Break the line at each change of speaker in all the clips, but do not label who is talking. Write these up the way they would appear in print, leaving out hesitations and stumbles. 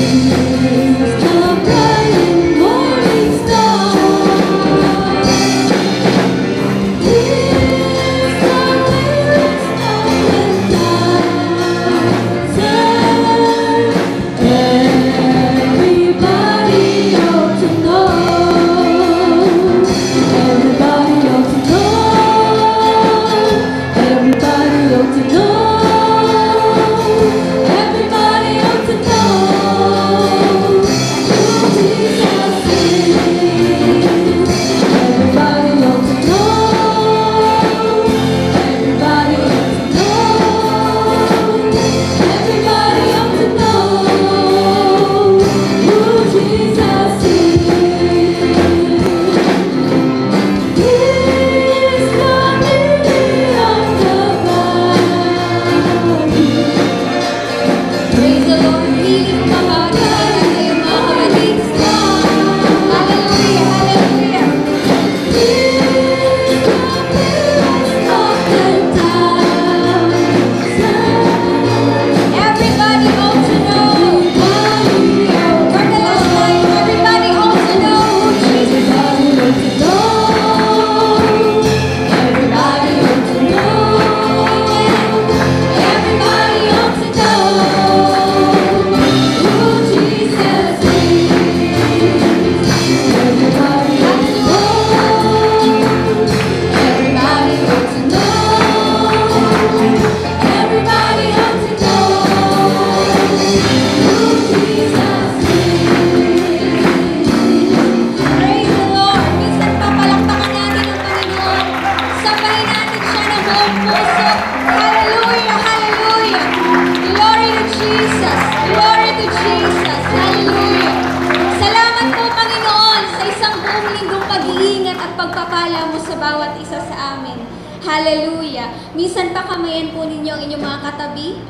Hallelujah. Minsan pakamayan po ninyo ang inyong mga katabi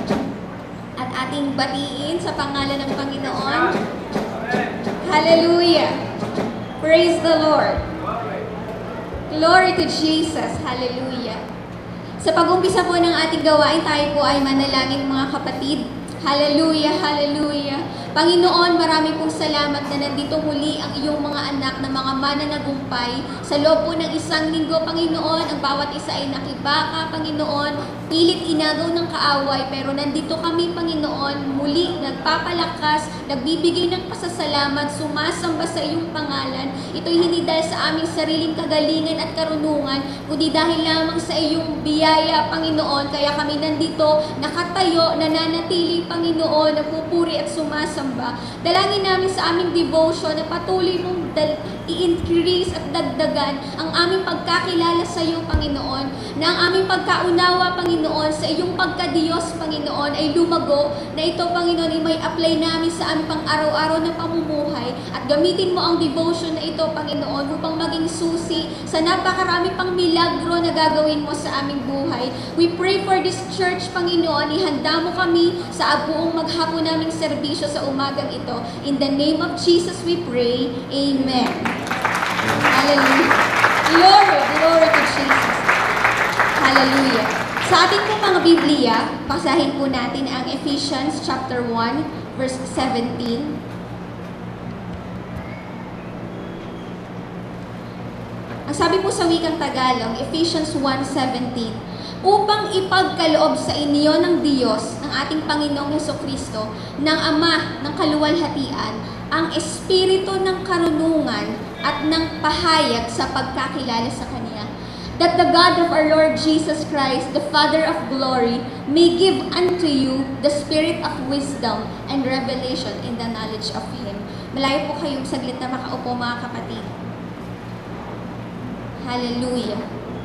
at ating batiin sa pangalan ng Panginoon. Hallelujah. Praise the Lord. Glory to Jesus. Hallelujah. Sa pag-umpisa po ng ating gawain, tayo po ay manalangin mga kapatid. Hallelujah, hallelujah. Panginoon, marami pong salamat na nandito muli ang iyong mga anak na mga mananagumpay. Sa loob po ng isang linggo, Panginoon, ang bawat isa ay nakibaka, Panginoon, pilit inagaw ng kaaway, pero nandito kami, Panginoon, muli nagpapalakas, nagbibigay ng pasasalamat, sumasamba sa iyong pangalan. Ito'y hindi dahil sa aming sariling kagalingan at karunungan, kundi dahil lamang sa iyong biyaya, Panginoon. Kaya kami nandito, nakatayo, nananatili, Panginoon, nagpupuri at sumasamba. Dalangin namin sa aming devotion na patuloy mong i-increase at dagdagan ang aming pagkakilala sa iyo, Panginoon, na ang aming pagkaunawa, Panginoon, sa iyong pagkadiyos, Panginoon, ay lumago, na ito, Panginoon, ay may apply namin sa aming pang-araw-araw na pamumuhay, at gamitin mo ang devotion na ito, Panginoon, upang maging susi sa napakarami pang milagro na gagawin mo sa aming buhay. We pray for this church, Panginoon, ihanda mo kami sa buong maghapon naming serbisyo sa umagang ito. In the name of Jesus we pray. Amen. Hallelujah. Glory, glory to Jesus. Hallelujah. Sa ating po mga Biblia, basahin po natin ang Ephesians chapter 1, verse 17. Ang sabi po sa wikang Tagalog, Ephesians 1:17, upang ipagkaloob sa inyo ng Diyos, ng ating Panginoong Hesukristo, ng Ama ng kaluwalhatian, ang espiritu ng karunungan at ng pahayag sa pagkakilala sa Kanya, that the God of our Lord Jesus Christ, the Father of glory, may give unto you the spirit of wisdom and revelation in the knowledge of Him. Malayo po kayong saglit na makaupo, mga kapatid. Hallelujah.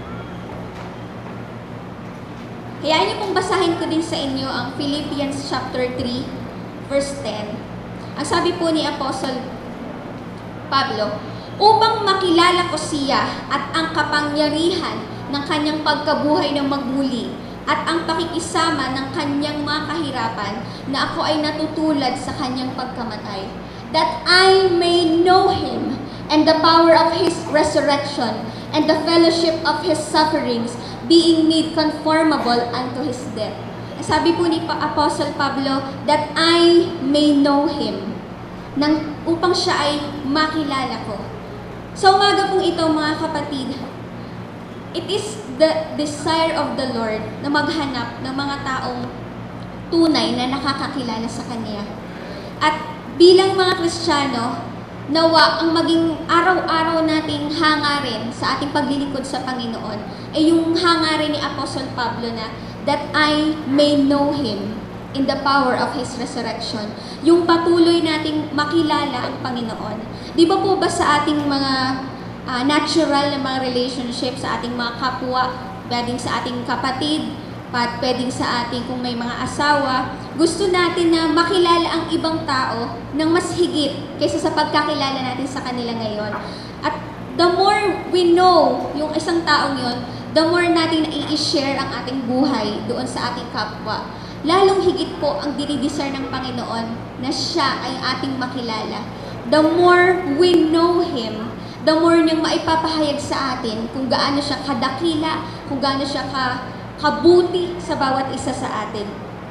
Hayaan niyo pong basahin ko din sa inyo ang Philippians chapter 3, verse 10. Ang sabi po ni Apostle Pablo, upang makilala ko siya at ang kapangyarihan ng kanyang pagkabuhay ng magmuli at ang pakikisama ng kanyang mga kahirapan, na ako ay natutulad sa kanyang pagkamatay, that I may know Him and the power of His resurrection and the fellowship of His sufferings, being made conformable unto His death, Sabi po ni Apostle Pablo, that I may know Him. Upang siya ay makilala ko. Sa umaga pong ito, mga kapatid, it is the desire of the Lord na maghanap ng mga taong tunay na nakakakilala sa Kanya. At bilang mga Kristiyano, nawa ang maging araw-araw nating hangarin sa ating paglilingkod sa Panginoon ay yung hangarin ni Apostle Pablo na that I may know Him in the power of His resurrection. Yung patuloy nating makilala ang Panginoon. Di ba po ba sa ating mga natural na mga relationship, sa ating mga kapwa, pwedeng sa ating kapatid, pwedeng sa ating kung may mga asawa, gusto natin na makilala ang ibang tao ng mas higit kaysa sa pagkakilala natin sa kanila ngayon. At the more we know yung isang taong yun, the more natin na i-share ang ating buhay doon sa ating kapwa. Lalong higit po ang dinidesire ng Panginoon na siya ay ating makilala. The more we know Him, the more niyang maipapahayag sa atin kung gaano siya kadakila, kung gaano siya kabuti sa bawat isa sa atin.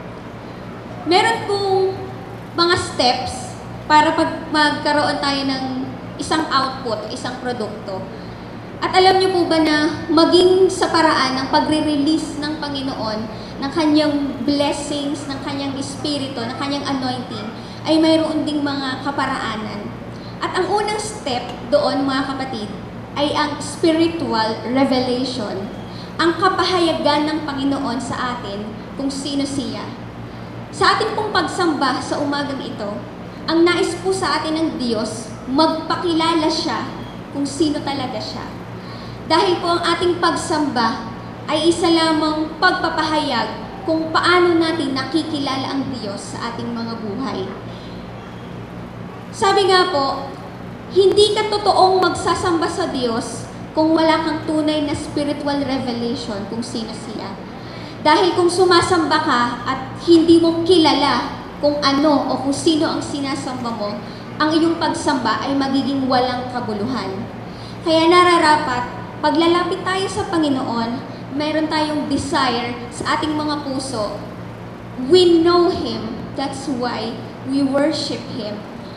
Meron pong mga steps para pag magkaroon tayo ng isang output, isang produkto. At alam niyo po ba na maging sa paraan ng pagre-release ng Panginoon ng Kanyang blessings, ng Kanyang Espiritu, ng Kanyang anointing, ay mayroon ding mga kaparaanan. At ang unang step doon, mga kapatid, ay ang spiritual revelation. Ang kapahayagan ng Panginoon sa atin kung sino siya. Sa ating pong pagsamba sa umagang ito, ang nais po sa atin ng Diyos, magpakilala siya kung sino talaga siya. Dahil po ang ating pagsamba ay isa lamang pagpapahayag kung paano natin nakikilala ang Diyos sa ating mga buhay. Sabi nga po, hindi ka totoong magsasamba sa Diyos kung wala kang tunay na spiritual revelation kung sino siya. Dahil kung sumasamba ka at hindi mo kilala kung ano o kung sino ang sinasamba mo, ang iyong pagsamba ay magiging walang kabuluhan. Kaya nararapat, paglalapit tayo sa Panginoon, mayroon tayong desire sa ating mga puso. We know Him, that's why we worship Him.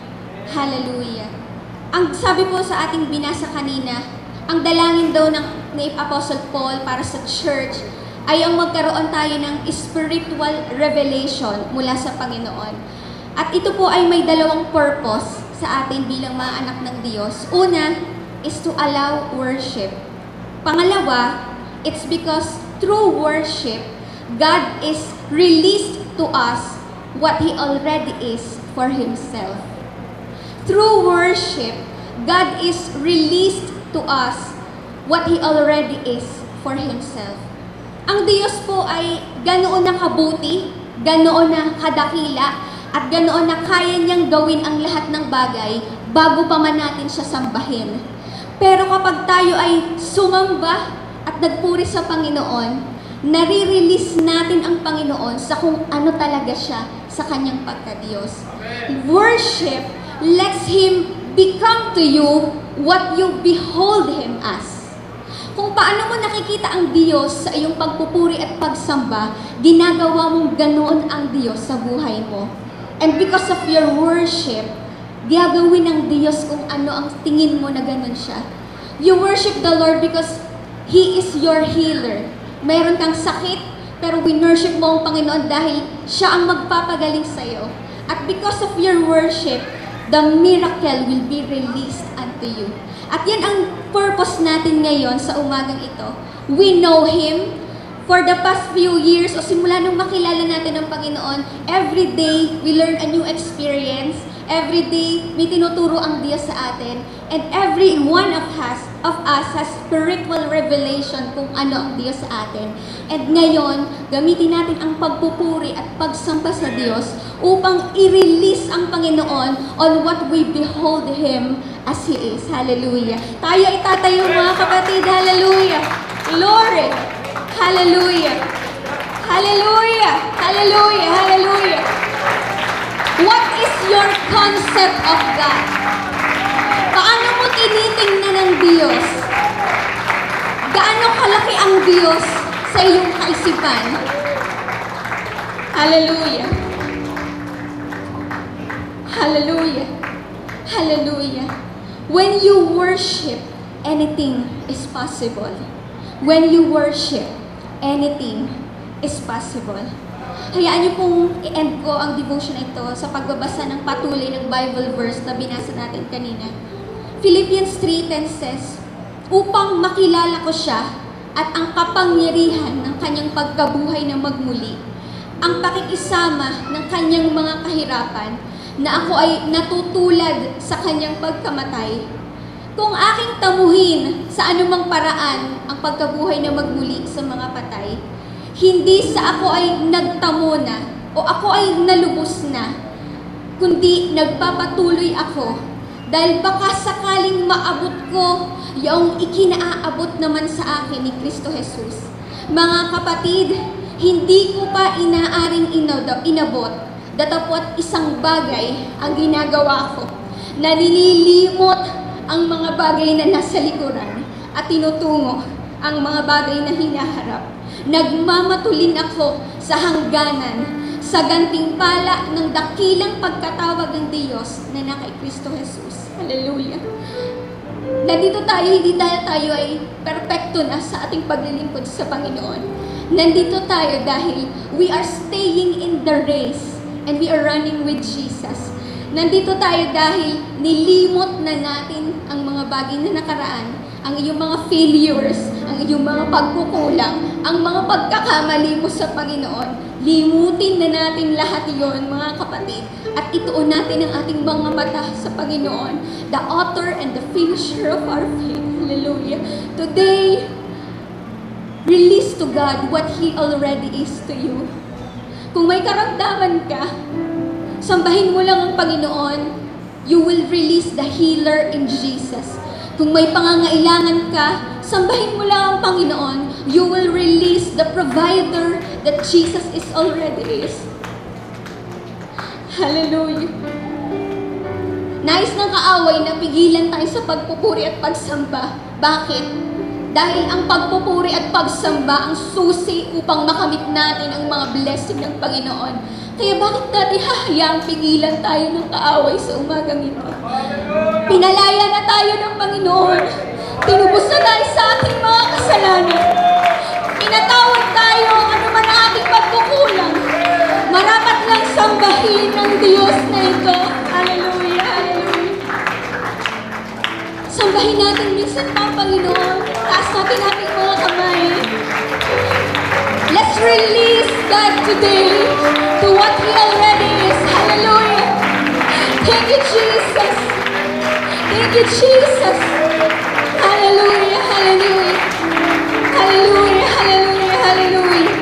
Hallelujah. Ang sabi po sa ating binasa kanina, ang dalangin daw ni Apostle Paul para sa church ay ang magkaroon tayo ng spiritual revelation mula sa Panginoon. At ito po ay may dalawang purpose sa atin bilang mga anak ng Diyos. Una is to allow worship. Pangalawa, it's because through worship, God is released to us what He already is for Himself. Through worship, God is released to us what He already is for Himself. Ang Diyos po ay ganoon na kabuti, ganoon na kadakila, at ganoon na kaya niyang gawin ang lahat ng bagay bago pa man natin siya sambahin. Pero kapag tayo ay sumamba at nagpuri sa Panginoon, nare-release natin ang Panginoon sa kung ano talaga siya sa kanyang pagka-Diyos. Worship lets Him become to you what you behold Him as. Kung paano mo nakikita ang Diyos sa iyong pagpupuri at pagsamba, ginagawa mong ganoon ang Diyos sa buhay mo. And because of your worship, gagawin ng Diyos kung ano ang tingin mo na ganoon siya. You worship the Lord because He is your healer. Mayroon kang sakit, pero winworship mo ang Panginoon dahil siya ang magpapagaling sa iyo. At because of your worship, the miracle will be released unto you. At yan ang purpose natin ngayon sa umagang ito. We know Him. For the past few years, o simula nung makilala natin ang Panginoon, every day we learn a new experience. Every day may tinuturo ang Diyos sa atin. And every one of us has spiritual revelation kung ano ang Diyos sa atin. And ngayon, gamitin natin ang pagpupuri at pagsamba sa Diyos upang i-release ang Panginoon on what we behold Him as He is. Hallelujah. Tayo itatayo, mga kapatid. Hallelujah. Glory. Hallelujah. Hallelujah. Hallelujah. Hallelujah. What is your concept of God? Paano mo tinitingnan ng Diyos? Gaano kalaki ang Diyos sa iyong kaisipan? Hallelujah. Hallelujah. Hallelujah. When you worship, anything is possible. When you worship, anything is possible. Hayaan niyo pong i-end ko ang devotion na ito sa pagbabasa ng patuloy ng Bible verse na binasa natin kanina. Philippians 3:10 says, upang makilala ko siya at ang kapangyarihan ng kanyang pagkabuhay na magmuli, ang pakikisama ng kanyang mga kahirapan, na ako ay natutulad sa kanyang pagkamatay. Kung aking tamuhin sa anumang paraan ang pagkabuhay na magmuli sa mga patay, hindi sa ako ay nagtamo na o ako ay nalubos na, kundi nagpapatuloy ako dahil baka sakaling maabot ko yung ikinaaabot naman sa akin ni Kristo Jesus. Mga kapatid, hindi ko pa inaaring inabot, datapwat isang bagay ang ginagawa ko, na nililimot ang mga bagay na nasa likuran at tinutungo ang mga bagay na hinaharap. Nagmamatulin ako sa hangganan, sa gantimpala ng dakilang pagkatawag ng Diyos na na kay Kristo Jesus. Hallelujah. Nandito tayo, hindi tayo ay perfecto na sa ating paglilingkod sa Panginoon. Nandito tayo dahil we are staying in the race and we are running with Jesus. Nandito tayo dahil nilimot na natin ang mga bagay na nakaraan, ang iyong mga failures, ang iyong mga pagkukulang, ang mga pagkakamali mo sa Panginoon. Limutin na natin lahat iyon, mga kapatid, at ituon natin ang ating mga mata sa Panginoon, the author and the finisher of our faith. Hallelujah. Today, release to God what He already is to you. Kung may karamdaman ka, sambahin mo lang ang Panginoon, you will release the healer in Jesus. Kung may pangangailangan ka, sambahin mo lang ang Panginoon, you will release the provider that Jesus is already is. Hallelujah. Nais ng kaaway na pigilan tayo sa pagpupuri at pagsamba. Bakit? Dahil ang pagpupuri at pagsamba ang susi upang makamit natin ang mga blessing ng Panginoon. Kaya bakit natin hahayaang pigilan tayo ng kaaway sa umagang ito? Pinalaya na tayo ng Panginoon. Tinubos na tayo sa ating mga kasalanan. Pinatawad tayo ano man ang ating pagkukulang. Marapat lang sambahin ng Diyos na ito. Hallelujah, hallelujah. Sambahin natin minsan pa ang Panginoon. Taas natin ating mga kamay. Let's release God today to what He already is. Hallelujah. Thank you, Jesus. Thank you, Jesus. Hallelujah, hallelujah. Hallelujah, hallelujah, hallelujah.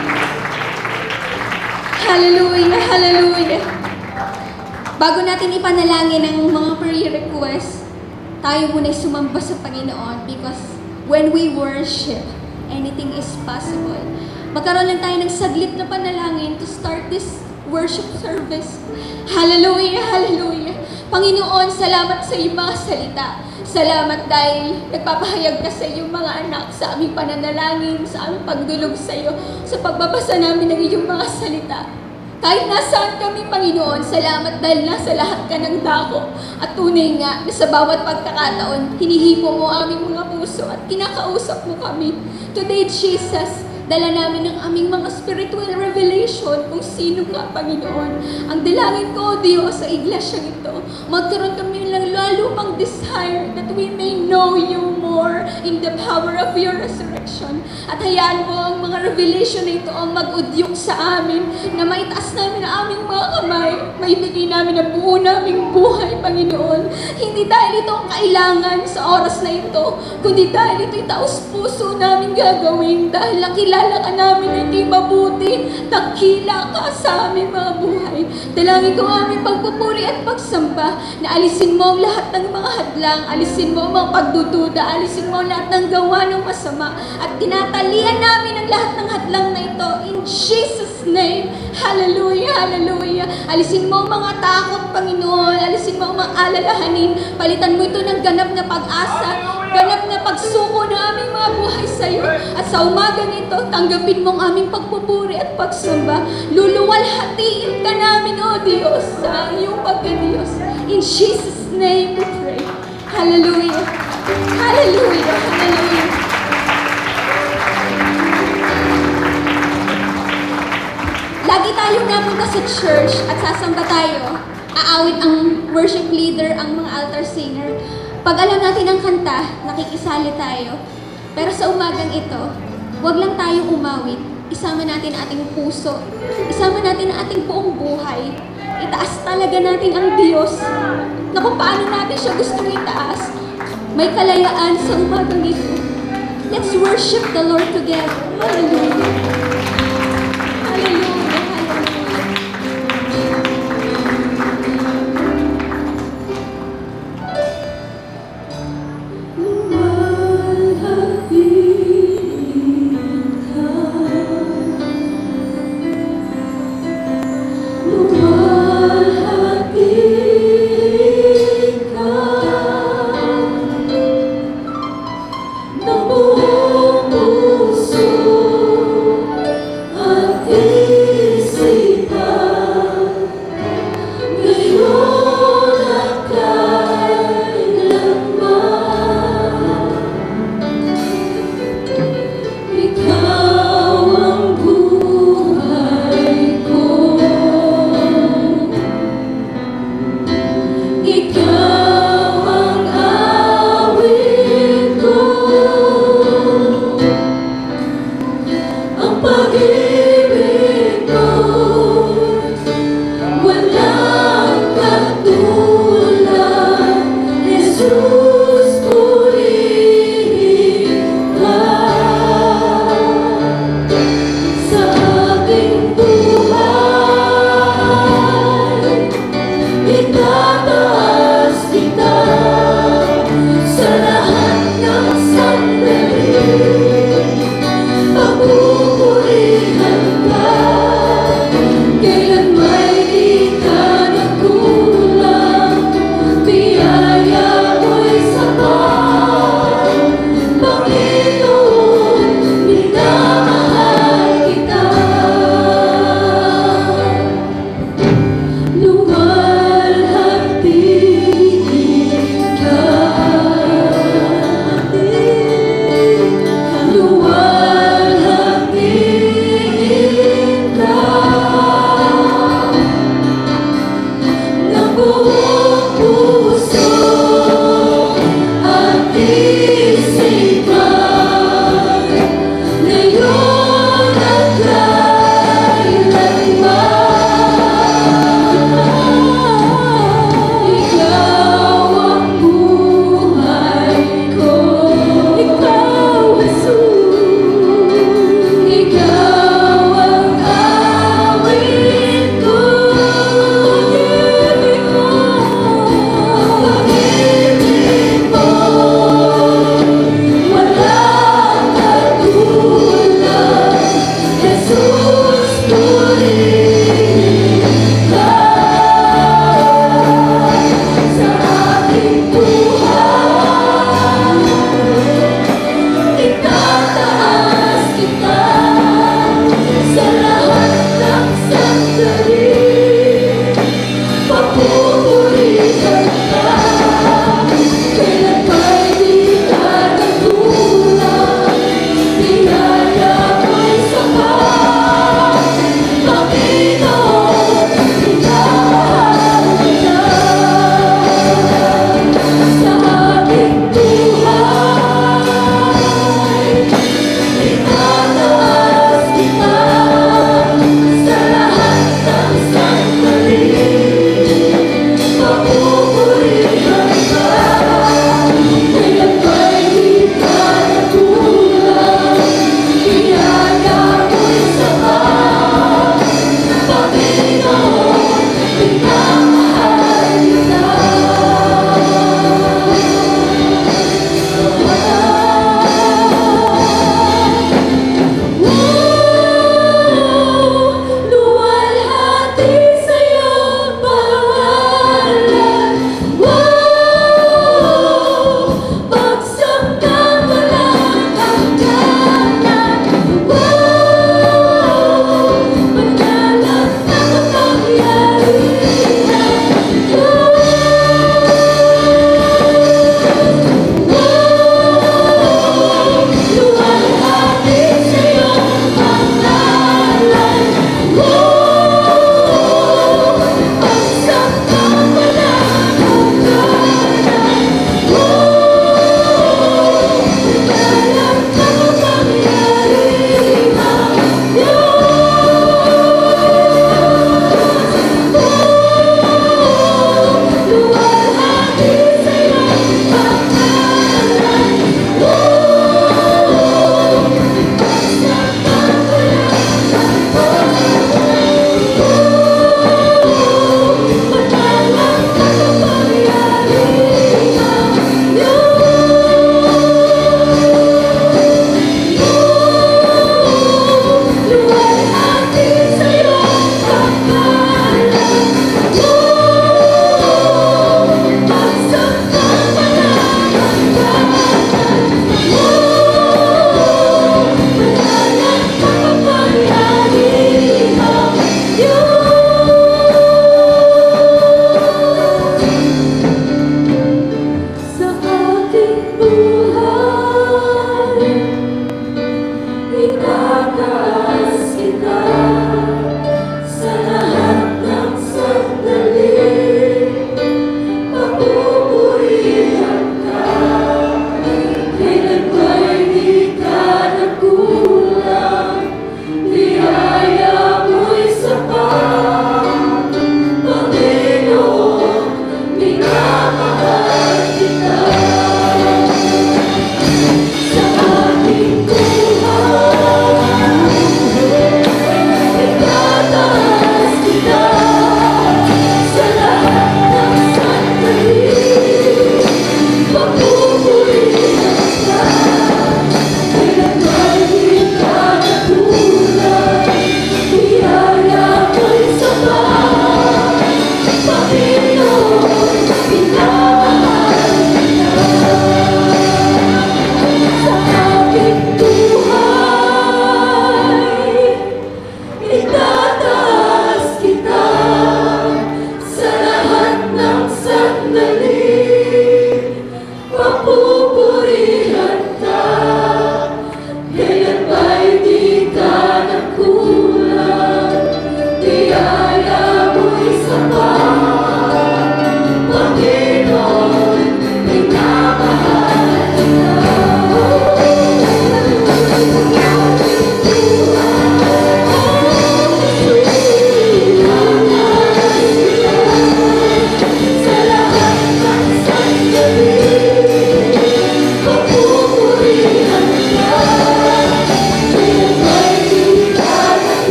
Hallelujah, hallelujah. Bago natin ipanalangin ang mga prayer requests, tayo muna sumamba sa Panginoon because when we worship, anything is possible. Magkaroon lang tayo ng saglit na panalangin to start this worship service. Hallelujah, hallelujah. Panginoon, salamat sa iyong mga salita. Salamat dahil nagpapahayag ka sa iyong mga anak sa aming pananalangin, sa aming pagdulog sa iyo, sa pagbabasa namin ng iyong mga salita. Kahit nasaan kami, Panginoon, salamat dahil nasa lahat ka ng dako. At tunay nga na sa bawat pagkakataon, hinihipo mo aming mga puso at kinakausap mo kami. Today, Jesus, dala namin ang aming mga spiritual revelation kung sino ka, Panginoon. Ang dalangin ko, Diyos, sa iglesia ito, magkaroon kami ng lalo pang desire that we may know you more in the power of your resurrection. At hayaan mo ang mga revelation na ito ang mag-udyok sa amin, na maitaas namin ang aming mga kamay, maibigay namin ang buo naming buhay, Panginoon. Hindi dahil ito ang kailangan sa oras na ito, kundi dahil ito'y taos-puso namin gagawin, dahil nakilala ka namin na hindi mabuti, nakila ka sa aming mga buhay. Dalangin ko ang aming pagpupuri at pagsamba, na alisin mo ang lahat ng mga hadlang, alisin mo ang mga pagdududa, alisin mo ang lahat ng gawa ng masama, at tinatalian namin ang lahat ng hadlang na ito in Jesus' name. Hallelujah, hallelujah. Alisin mo ang mga takot, Panginoon, alisin mo mang mga alalahanin. Palitan mo ito ng ganap na pag-asa, ganap na pagsuko ng aming mga buhay sa iyo. At sa umaga nito, tanggapin mo ang aming pagpupuri at pagsamba. Luluwalhatiin ka namin, O Diyos, sa iyong pagka-Diyos. In Jesus' name we pray. Hallelujah. Hallelujah. Hallelujah. Lagi tayong napunta sa church at sasamba tayo. Aawit ang worship leader, ang mga altar singer. Pag alam natin ang kanta, nakikisali tayo. Pero sa umagang ito, huwag lang tayong umawit. Isama natin ang ating puso. Isama natin ang ating buong buhay. Itaas talaga natin ang Diyos na kung paano natin siya gustong itaas. May kalayaan sa umagang ito. Let's worship the Lord together. Hallelujah. Hallelujah.
Luwalhati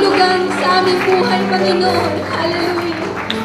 kahulugan sa aming buhay, Panginoon. Hallelujah.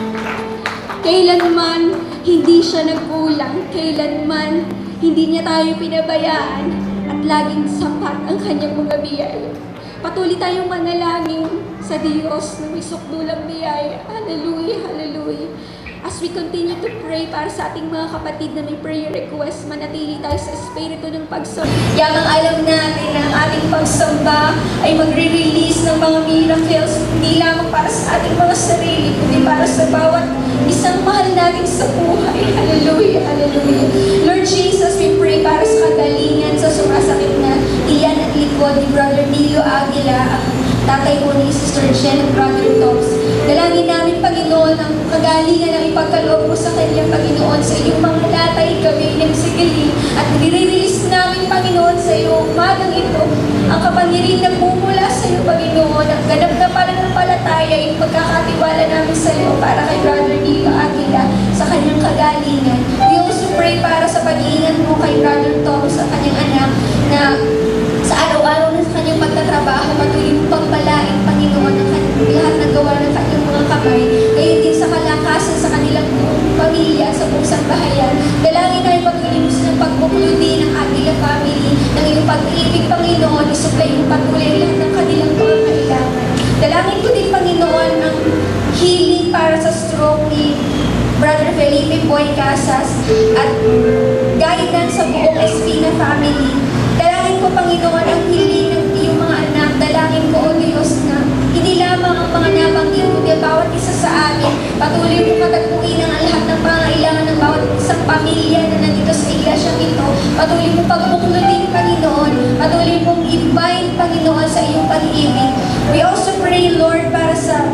Kailanman hindi siya nagkulang, kailanman hindi niya tayo pinabayaan, at laging sapat ang kanyang mga biyaya. Patuloy tayong manalangin sa Diyos na may sukdulang biyaya. Hallelujah, hallelujah. As we continue to pray para sa ating mga kapatid na may prayer request, manatili tayo sa espiritu ng pagsamba. Yamang alam natin na ang ating pagsamba ay magre-release ng mga miracles, hindi lamang para sa ating mga sarili, kundi para sa bawat isang mahal natin sa buhay. Hallelujah, hallelujah. Lord Jesus, we pray para sa kagalingan sa sumasakit na iyan at likod ni Brother Nilo Aguila, ang tatay ko ni Sister Jen at Brother Toms. Dalangin namin, Panginoon, ang kagalingan ng ipagkaloob mo sa kanya, Panginoon, sa iyong mga latay, gabi ng sigaling, at nire-release namin, Panginoon, sa iyong umagang ito, ang kapangyarihan na bumula sa iyo, Panginoon, ang ganap na pananampalataya, yung pagkakatiwala namin sa iyo para kay Brother Nilo Aguila sa kanyang kagalingan. We also pray para sa pag-iingat mo kay Brother Tom sa kanyang anak na sa araw-araw na sa kanyang pagtatrabaho, patuloy mong pagpalain, Panginoon, ang lahat ng gawa ng kanyang mga kamay, gayon din sa kalakasan sa kanilang pamilya, sa buong sambahayan. Dalangin na ipatuloy mo silang pagbukludi ng Aguila family, ng iyong pag-ibig, Panginoon, isupply yung patuloy lahat ng kanilang mga kailangan. Dalangin ko din, Panginoon, ang healing para sa stroke ni Brother Felipe Boy Casas at guidance sa buong Espina family. Dalangin ko, Panginoon, ang healing ng iyong mga anak. Dalangin ko, O Diyos, na hindi lamang ang mga nabanggit, kundi bawat isa sa amin. Patuloy mo katagpuin ang lahat ng pangailangan ng bawat isang pamilya na nandito sa iglesyang ito. Patuloy mo pagbuklodin, Panginoon. Patuloy mong i-bind, Panginoon, sa iyong pag-ibig. We also pray, Lord, para sa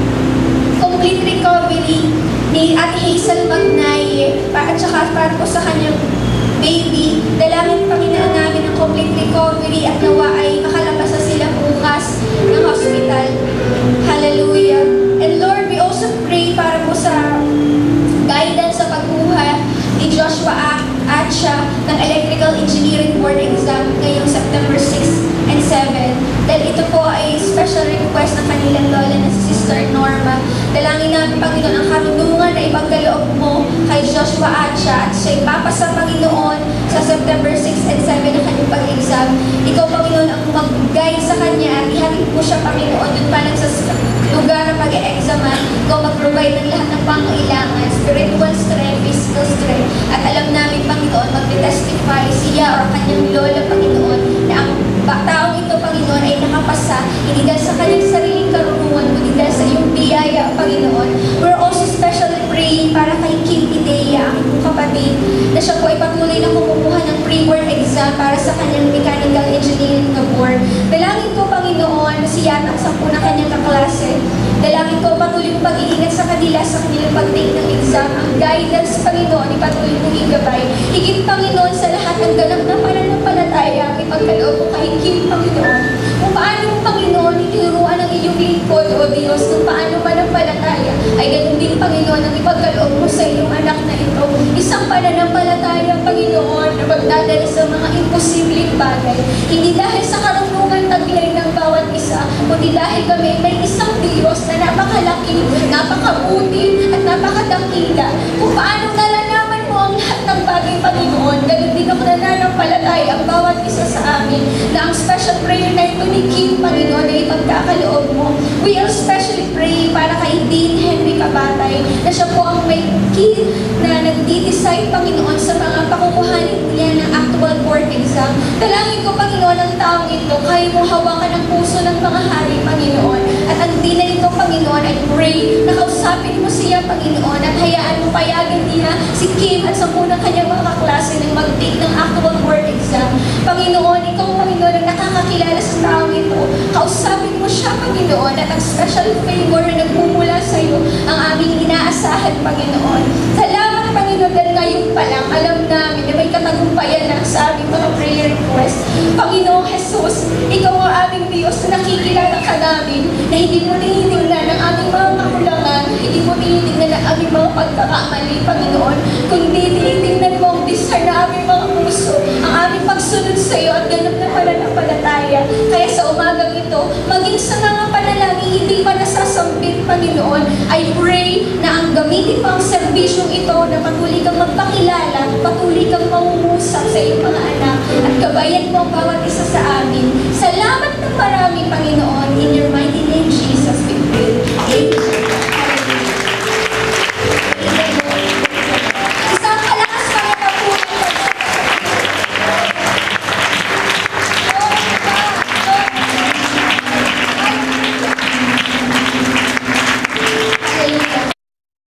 complete recovery ni Ate Hazel Magnay at saka para po sa kanyang baby. Dalangin, Panginoon, namin ang complete recovery at nawa ay makalabas na sila bukas ng hospital. Hallelujah. And Lord, we also pray para po sa guidance sa pagkuha ni Joshua Atcha ng Electrical Engineering Board exam ngayong September 6 and 7. Dahil ito po ay special request ng kanilang lola na si Sister Norma. Dalangin namin, Panginoon, ang karunungan na ipagkaloob mo kay Joshua Atcha at siya ipapasa, Panginoon, sa September 6 and 7 ng kanyang pag-exam. Ikaw, Panginoon, ang mag-guide sa kanya at ihatid mo siya, Panginoon, yun pa lang sa lugar na pag-e-examan. Ikaw mag-provide ng lahat ng pangailangan, spiritual strength, physical strength. At alam namin, Panginoon, mag-testify siya or kanyang lola, Panginoon, na ang taong ito, Panginoon, ay nakapasa, hindi dahil sa kanyang sariling karunungan, kundi dahil sa iyong biyaya, Panginoon. We're also specially praying para kay Kim Ideya, ang kapatid, na siya po ay patuloy na kumukuha ng pre-board exam para sa kanyang mechanical engineering na board. Dalangin ko, Panginoon, na siya at sa na kanyang kaklase. Dalangin ko, patuloy mong pag-iingat sa kanila sa kanilang pag-take ng exam. Ang guidance, Panginoon, ipatuloy mong igabay. Higit, Panginoon, sa lahat ng ganap na pananampalataya, ipagkaloob mo kay Kim, Panginoon. Kung paano mo, Panginoon, itinuruan ang iyong lingkod, O Diyos, kung paano manampalataya, ay ganun din, Panginoon, ang ipagkaloob mo sa iyong anak na ito. Isang pananampalataya, Panginoon, na magdadala sa mga imposibleng bagay. Hindi dahil sa karunungan taglay ng bawat isa, kundi dahil kami may isang Diyos na napakalaki, napakabuti, at napakadakila. Kung paano nalalaman mo ang lahat ng bagay, Panginoon, ganun din ako nananampalataya ang bawat isa sa amin na ang special prayer na ito ni Kim, Panginoon, ay ipagkakaloob mo. We are especially praying para kay Dean Henry Kabatay na siya po ang may key na nagdi-decide, Panginoon, sa mga pakukuhanin niya ng actual board exam. Dalangin ko, Panginoon, ang taong ito, kaya mo hawakan ang puso ng mga hari, Panginoon. At ang di na ito, Panginoon, I pray na kausapin mo siya, Panginoon, at hayaan mo payagan niya si Kim at sa ng kanyang mga kaklase ng mag-take ng actual board exam. Panginoon, ikaw, Panginoon, ang nakakakilala sa taong ito. Kausapin mo siya, Panginoon, at ang special favor na nagmumula sa iyo ang aming inaasahan, Panginoon. Salamat, Panginoon, dahil ngayon pa lang, alam namin na may katagumpayan na sa aming mga prayer request. Panginoong Jesus, ikaw ang aming Diyos na nakikilala ka namin, na hindi mo tinitingnan ang aming mga kakulangan, hindi mo tinitingnan ang aming mga pagkakamali, Panginoon, kundi tinitingnan mo ang desire na aming mga puso, ang aming pagsunod sa iyo at ganap na pananampalataya. Kaya sa umagang ito, maging sa mga panalangin Panginoon. I pray na ang gamitin mo ang serbisyong ito na patuloy kang magpakilala, patuloy kang mangungusap sa iyong mga anak, at gabayan mo ang bawat isa sa amin. Salamat ng marami, Panginoon, in your mighty name, Jesus.